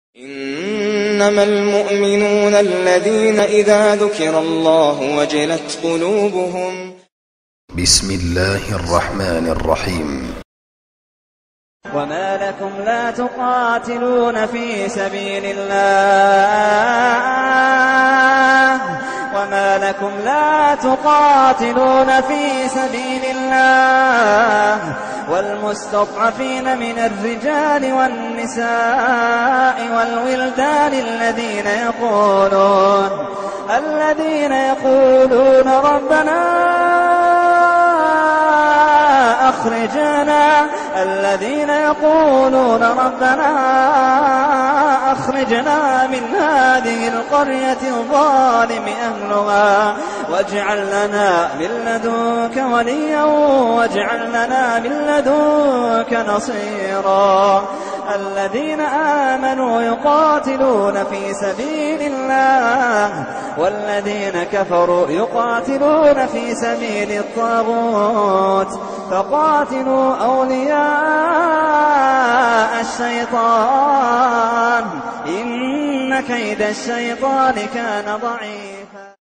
إنما المؤمنون الذين إذا ذكر الله وجلت قلوبهم. بسم الله الرحمن الرحيم. وما لكم لا تقاتلون في سبيل الله والمستضعفين من الرجال والنساء والولدان الذين يقولون ربنا أخرجنا من هذه القرية الظالم أهلها واجعل لنا من لدنك وليا واجعل لنا من لدنك نصيرا. الذين آمنوا يقاتلون في سبيل الله والذين كفروا يقاتلون في سبيل الطاغوت فقاتلوا أولياء الشيطان إن كيد الشيطان كان ضعيفا.